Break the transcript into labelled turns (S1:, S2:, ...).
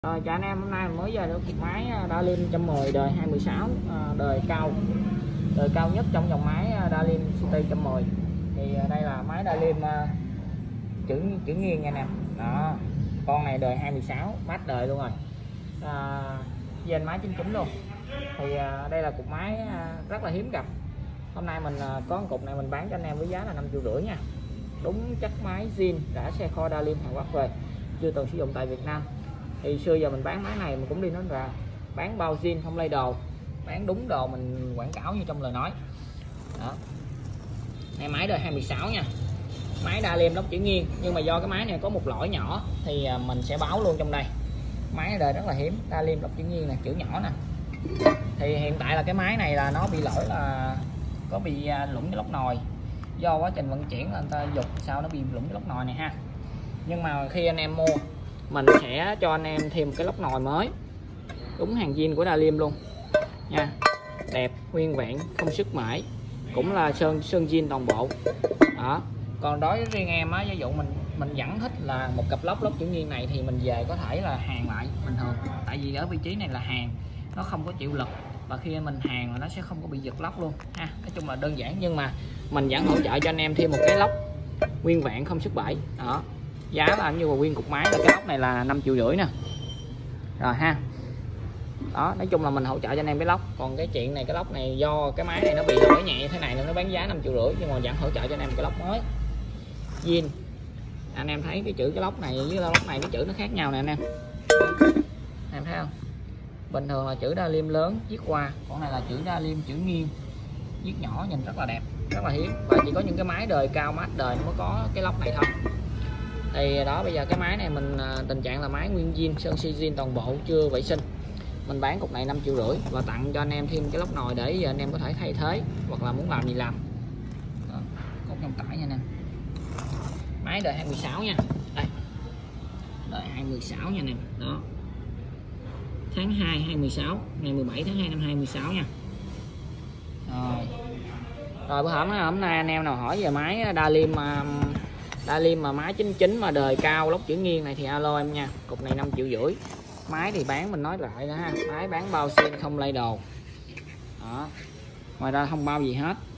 S1: Rồi chào anh em, hôm nay mới về được chiếc máy Darlin 110 đời 2016, đời cao nhất trong dòng máy Darlin City 110. Thì đây là máy Darlin chữ nghiêng nha anh em. Đó, con này đời 2016, mát đời luôn rồi, gen máy 99 luôn. Thì đây là cục máy rất là hiếm gặp. Hôm nay mình có cục này mình bán cho anh em với giá là 5,5 triệu nha. Đúng chất máy zin, đã xe kho Darlin Hàn Quốc về, chưa từng sử dụng tại Việt Nam. Thì xưa giờ mình bán máy này mình cũng đi nói là bán bao zin không lay đồ, bán đúng đồ mình quảng cáo như trong lời nói. Đó, này máy đời 2016 nha, máy Darlin lốc chữ nghiêng, nhưng mà do cái máy này có một lỗi nhỏ thì mình sẽ báo luôn trong đây. Máy đời rất là hiếm, Darlin lốc chữ nghiêng nè, chữ nhỏ nè. Thì hiện tại là cái máy này là nó bị lỗi là có bị lủng cái lốc nồi, do quá trình vận chuyển là người ta dục sao nó bị lủng cái lốc nồi này ha. Nhưng mà khi anh em mua mình sẽ cho anh em thêm một cái lốc nồi mới, đúng hàng zin của Darlin luôn nha, đẹp nguyên vẹn không sức mãi, cũng là sơn zin toàn bộ. Đó, còn đối với riêng em á, ví dụ mình vẫn thích là một cặp lốc chữ nghiêng này thì mình về có thể là hàn lại bình thường, tại vì ở vị trí này là hàn, nó không có chịu lực, và khi mình hàn là nó sẽ không có bị giật lốc luôn ha. Nói chung là đơn giản, nhưng mà mình vẫn hỗ trợ cho anh em thêm một cái lốc nguyên vẹn không sức bể. Đó, giá là như nguyên cục máy là cái lốc này là 5,5 triệu nè, rồi ha. Đó, nói chung là mình hỗ trợ cho anh em cái lốc. Còn cái chuyện này, cái lốc này do cái máy này nó bị lỗi nhẹ thế này nên nó bán giá 5,5 triệu, nhưng mà vẫn hỗ trợ cho anh em cái lốc mới zin. Anh em thấy cái chữ cái lốc này với cái lốc này, cái chữ nó khác nhau nè anh em. Em thấy không? Bình thường là chữ Darlin lớn viết qua, còn này là chữ Darlin chữ nghiêng viết nhỏ, nhìn rất là đẹp, rất là hiếm, và chỉ có những cái máy đời cao mát đời mới có cái lốc này thôi. Thì đó, bây giờ cái máy này mình tình trạng là máy nguyên zin, sơn si zin toàn bộ, chưa vệ sinh. Mình bán cục này 5,5 triệu và tặng cho anh em thêm cái lốc nồi để giờ anh em có thể thay thế hoặc là muốn làm gì làm. Đó, cốt trong tải nha anh em. Máy đời 2016 nha. Đây, đời 2016 nha anh em. Đó, tháng 2 2016, ngày 17 tháng 2 năm 2016 nha. Rồi bữa hôm nay anh em nào hỏi về máy Darlin mà máy 99 mà đời cao lốc chữ nghiêng này thì alo em nha. Cục này 5,5 triệu. Máy thì bán mình nói lại đó ha, máy bán bao zin không lay đồ. Đó, ngoài ra không bao gì hết.